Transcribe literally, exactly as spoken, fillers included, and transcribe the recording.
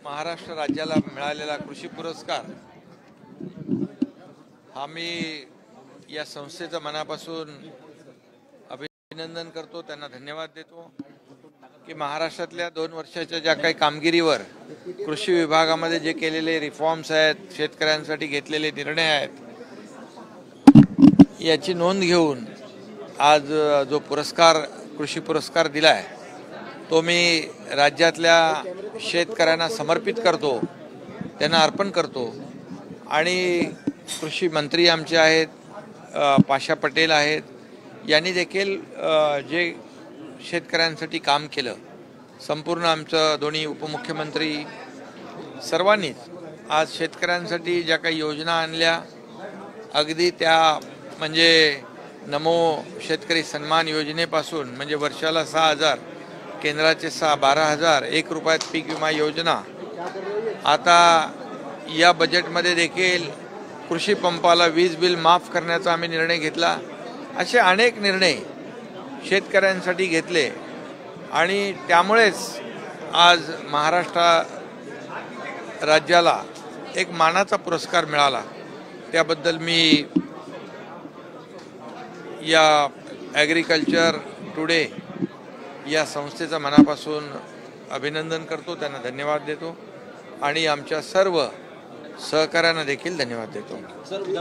महाराष्ट्र राज्याला मिळालेला कृषी पुरस्कार हा मी या संस्थेचं मनापासून अभिनंदन करतो, त्यांना धन्यवाद देतो की महाराष्ट्रातल्या दोन वर्षाच्या ज्या काही कामगिरीवर कृषी विभागामध्ये जे केलेले रिफॉर्म्स आहेत, शेतकऱ्यांसाठी घेतलेले निर्णय आहेत, याची नोंद घेऊन आज जो पुरस्कार कृषी पुरस्कार दिलाय तो मी राज्यातल्या शेतकऱ्यांना समर्पित करतो, त्यांना अर्पण करतो। आणि कृषी मंत्री आमचे आहेत, पाशा पटेल आहेत, यांनी देखील जे शेतकऱ्यांसाठी काम केलं, संपूर्ण आमचं दोन्ही उपमुख्यमंत्री सर्वांनीच आज शेतकऱ्यांसाठी ज्या काही योजना आणल्या, अगदी त्या म्हणजे नमो शेतकरी सन्मान योजनेपासून म्हणजे वर्षाला सहा हजार, केंद्राचे सहा बारा हजार, एक रुपयात पीक विमा योजना, आता या बजेटमध्ये देखील कृषी पंपाला वीज बिल माफ करण्याचा आम्ही निर्णय घेतला। असे अनेक निर्णय शेतकऱ्यांसाठी घेतले आणि त्यामुळेच आज महाराष्ट्र राज्याला एक मानाचा पुरस्कार मिळाला। त्याबद्दल मी या ॲग्रिकल्चर टुडे या संस्थेचं मनापासून अभिनंदन करतो, त्यांना धन्यवाद देतो आणि आमच्या सर्व सहकाऱ्यांना देखील धन्यवाद देतो।